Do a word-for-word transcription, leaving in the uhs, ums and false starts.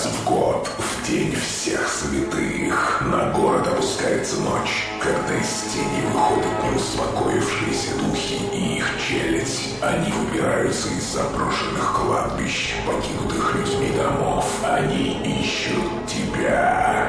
раз в год, в день всех святых, на город опускается ночь, когда из тени выходят неуспокоившиеся духи и их челядь. Они выбираются из заброшенных кладбищ, покинутых людьми домов. Они ищут тебя.